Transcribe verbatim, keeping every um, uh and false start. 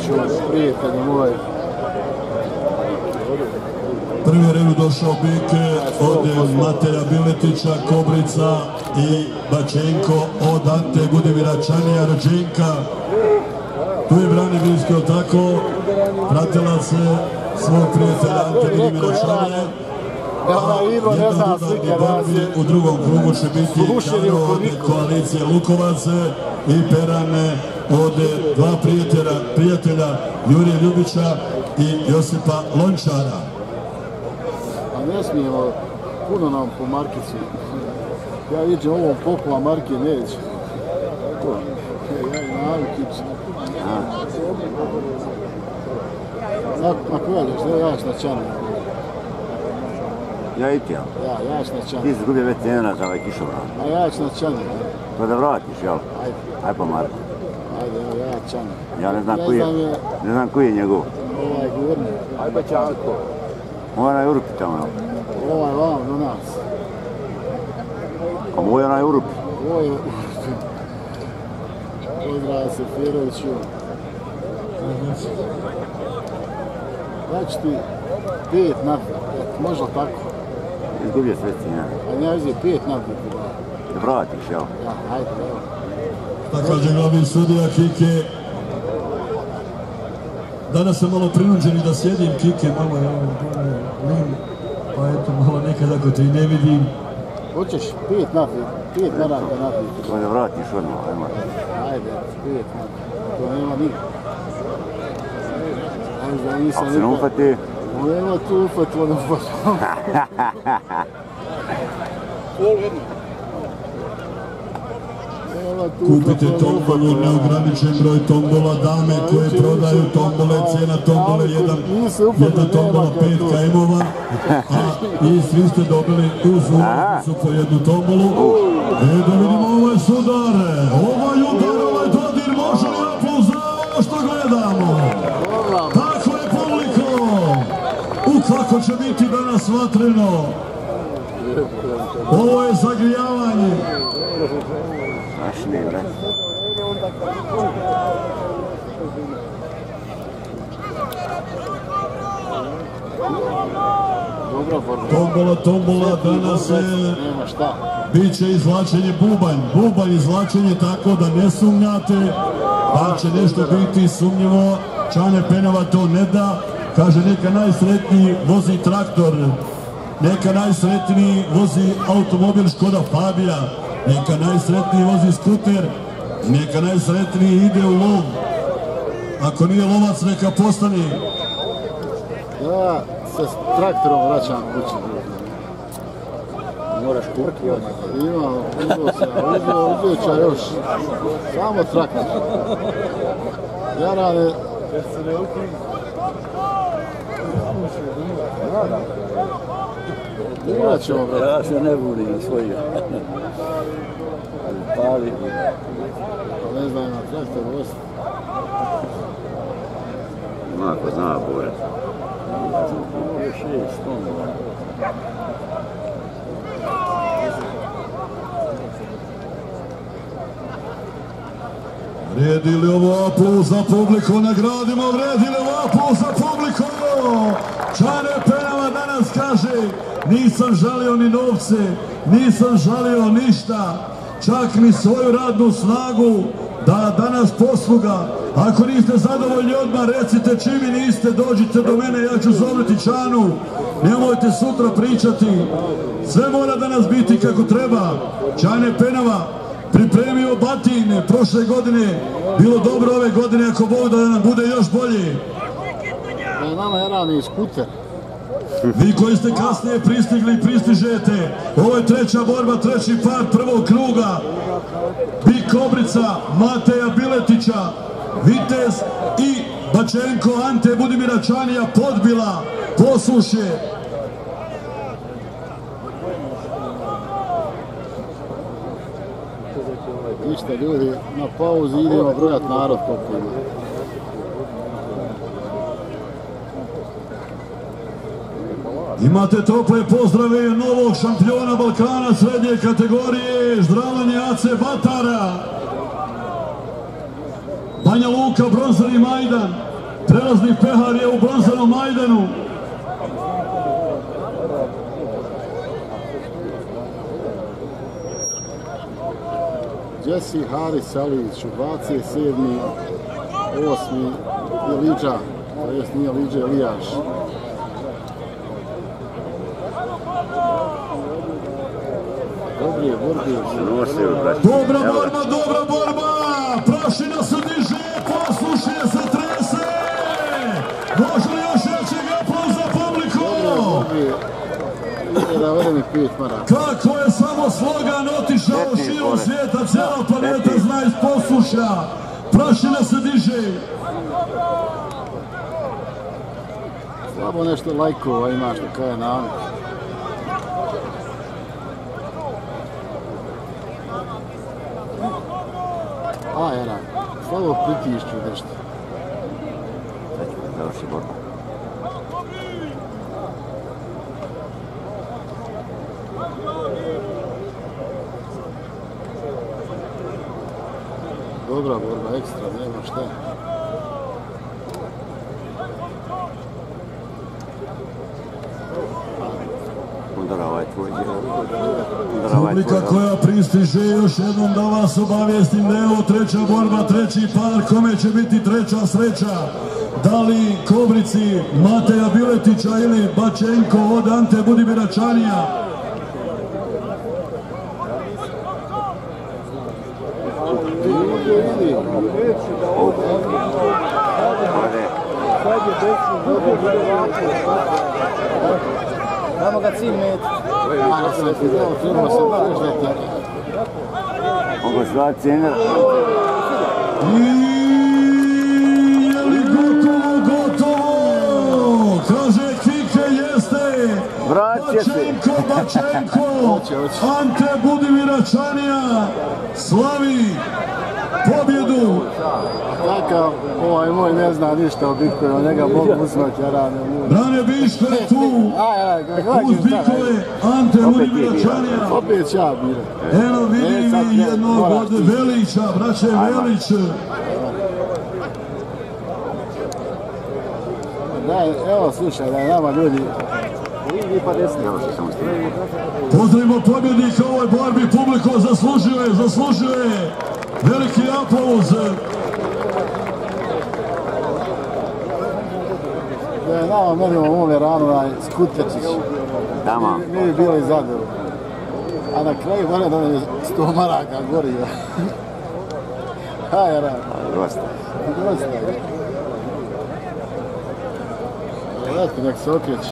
Firoviću, prijatelju moj. Prvi redu došao Bike od Mateja Biletića, Kobrica i Bačanko od Ante Budimira Ćanija, Rođenka. Tu je Brane bliski od tako, pratila se svog prijatelja Ante Budimira Ćanija. U drugom krugu će biti Ćano od koalicije Lukovace i Perane od dva prijatelja Jurija Ljubića i Josipa Lončara. A ne smijemo, puno nam po markicu. Ja vidim ovom popova marke neće. Ja i navikić. Ako jedeš, da jaš na Ćaniju. Ja i ti, jel? Ja, jaš na Ćaniju. Ti si izgubio već cena za ovaj kišobran. A jaš na Ćaniju. Pa da vratiš, jel? Ajde. Ajde po Marku. Ajde, evo ja Ćaniju. Ja ne znam koji je, ne znam koji je njegov. Ovaj govorni. Ajde Bačanko. Ovaj je Urupi tamo, jel? Ovaj vam do nas. A moj je onaj Urupi? Ovo je Urupi. Pozdrav se Firoviću. Znači ti pet napred, možda tako. Izgubio sve cijene. A ne uzije pet napred. Da vratiš, jel? Ja, hajde, evo. Tako kaže glavni sudija Kike. Danas sam malo prinuđeni da sjedim, Kike, malo je lim, pa eto malo nekad ako te i ne vidim. Hoćeš pet napred, pet naraka napred. To da vratiš odmah, ajmo. Ajde, pet napred, to nema nikad. Ako se ne ufati? Nema tu ufatilo, ne ufatilo. Kupite tombolu, neograničen broj tombola, dame koje prodaju tombole, cijena tombole, jedna tombola pet kajmova, i svi ste dobili uz ulaznicu po jednu tombolu. E da vidimo ovaj sudar, ovaj udar, ovaj dodir, može li aplauz za ovo što gledamo? Tako je publiko, u kako će biti danas vatreno. Ovo je zagrijavanje. Strašni, bre. Tombola, tombola, danas je... Biće izvlačenje bubanj. Bubanj izvlačenje tako da ne sumnjate da će nešto biti sumnjivo. Čane Penava to ne da. Kaže neka najsretniji vozi traktor. Neka najsretniji vozi automobil Škoda Fabija. Neka najsretniji vozi skuter, neka najsretniji ide u lov. Ako nije lovac, neka postane. Ja se s traktorom vraćam kući. Moraš kurti odmah. Imam, uzeo se, uzeo, uzeo ću još. Samo traktor. Ja rade... Imat ćemo, brate. Ja se ne budim na svoju. Pali. Ne znam, na traktor vozi. Mako zna, Bore. šest tona. Vrijedi li ovo aplauz za publiku? Nagradimo, vrijedi li ovo aplauz za publiku? Čane Penava danas kaže, nisam žalio ni novce, nisam žalio ništa, čak ni svoju radnu snagu, da danas posluga. Ako niste zadovoljni odmah recite, čim niste, dođite do mene, ja ću zoviti Čanu, nemojte sutra pričati, sve mora danas biti kako treba. Čane Penava pripremio Batin prošle godine, bilo dobro ove godine, ako Bog da nam bude još bolje. Nama je rani skuter. Vi koji ste kasnije pristigli i pristižete, ovo je treća borba, treći par prvog kruga. Bi Kobrica, Mateja Biletića, Vitez i Bačanko Ante Budimira Ćanija podbila Poslušje. Ništa ljudi, na pauzi idemo brojat narod koliko ima. Imate tople pozdrave novog šampiona Balkana srednje kategorije, Zdravanje A C Batara. Banja Luka, bronzani Majdan. Prelazni pehar je u bronzanom majdanu. Jesse Haris Alić u dvadeset sedmi osmi Biletića, to jest nije Liđe Elijaš. Dobre borbe. Dobra borba, dobra borba! Prašina se diže, poslušuje se, trese! Može li još jačeg aplauza publiku? Da ode mi pet maraka. Kako je samo slogan otišao širom svijeta, cijela planeta zna iz posluša. Prašina se diže. Slabo nešto lajkova ima što kaje navik. A, jera, slabo pritišću nešto. Završi borba. Dobra borba, ekstra, nema šta. Udara ovaj tvoj djel. Publika koja pristiže, još jednom da vas obavijestim da je ovo treća borba, treći par, kome će biti treća sreća. Da li Kobrici Mateja Biletića ili Bačanko od Ante Budimira Ćanija. Damo ga cilj met. Malo se fizao, trebamo se držati. Mogu zvati cener. Je li gotovo, gotovo? Kaže Kike, jeste. Bačanko, Bačanko. Ante Budimira Ćanija slavi pobjedu. Takav, ovaj moj ne zna ništa o Bitcoinu, njega mogu uzmati, ja radim. Brane Biško je tu, uz Bikove, Ante Budimira Ćanija. Opet ja bira. Eno vidi mi jednog od Velića, braće Velić. Daj, evo slušaj, da je nama ljudi. Pozdravimo pobjednika u ovoj borbi, publiko zaslužuje, zaslužuje. Veliki aplauz. Da je nama merimo u ovome ranu na Skutečić. Tamo. Mi bi bili zadovoljni. A na kraju mene da je sto maraka goriva. Haj, rad. Dosta. Dosta. Eto, nek se okreći.